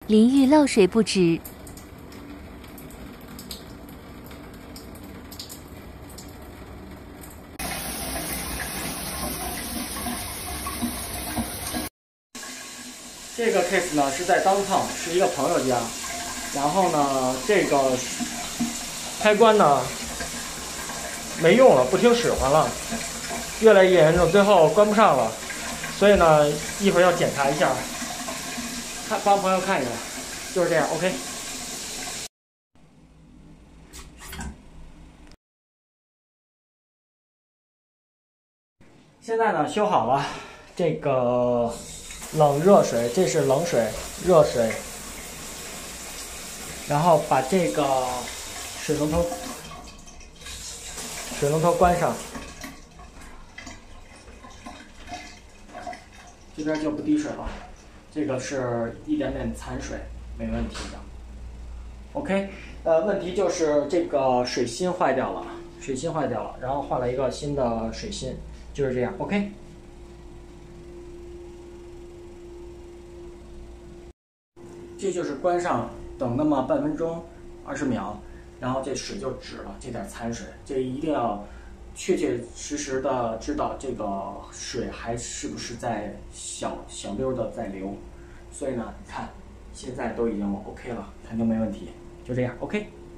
淋浴漏水不止。 这个 case 呢是在downtown，是一个朋友家，然后呢这个开关呢没用了，不听使唤了，越来越严重，最后关不上了，所以呢一会儿要检查一下，帮朋友看一下，就是这样 ，OK。现在呢修好了，这个冷热水，这是冷水、热水，然后把这个水龙头关上，这边就不滴水了，这个是一点点残水，没问题的。OK， 问题就是这个水芯坏掉了，然后换了一个新的水芯，就是这样。OK。这就是关上，等那么半分钟、20秒，然后这水就止了，这点残水，这一定要确切实实的知道这个水还是不是在小溜的在流。所以呢，你看现在都已经 OK 了，肯定没问题，就这样 OK。